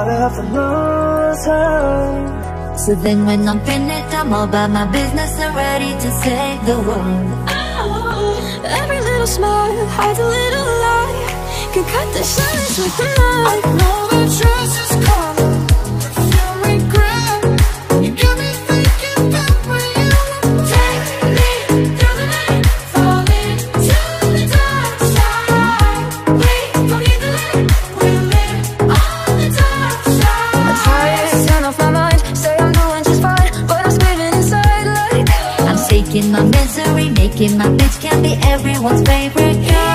of the loser. So then when I'm finished, I'm all about my business and ready to save the world. Oh, every little smile hides a little lie. Can cut the silence with a knife. I know the truth is coming, but you regret. You got me thinking about when you take me through the night, fall into the dark side. We don't need the light, we live on the dark side. I try to turn off my mind, say I'm doing just fine, but I'm screaming inside like I'm taking my misery, making my bitch can be everyone's favorite girl.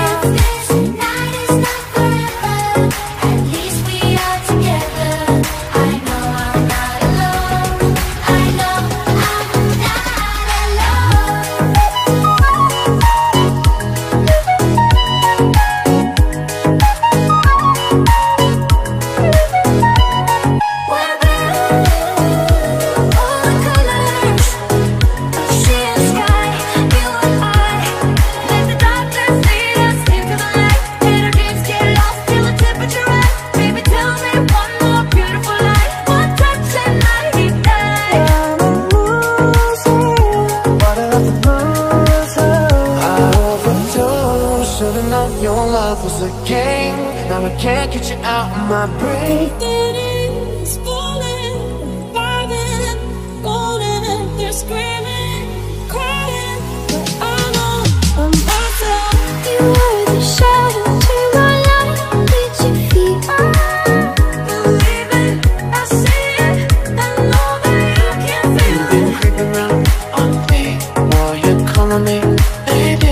Can't get you out of my brain. It's falling, falling, golden. They're screaming, crying, but I know I'm myself. You were the shadow to my light. Did you feel it? Believe it, I see it, I know that you can feel it. You've been creeping around on me while you're calling me baby.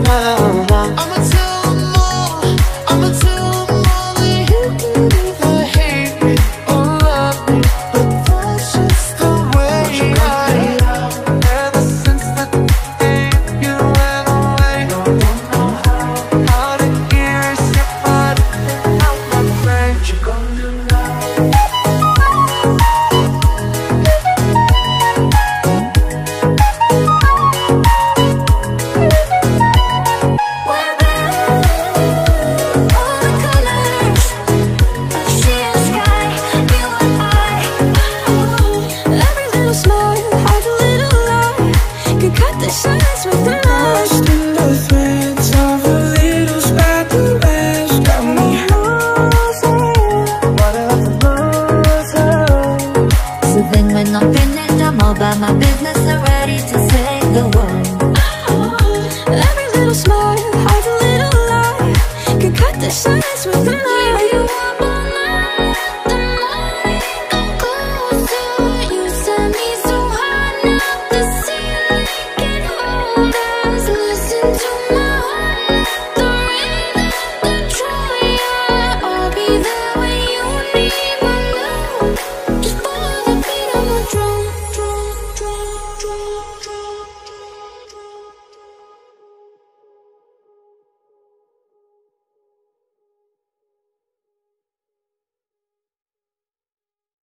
I'ma tell them all, I'ma tell them all that you can either hate me or love me, but that's just the way I am. Ever since the day you went away, don't know how to erase your body out my brain. What you gonna do now? So then when I'm finished, I'm all about my business and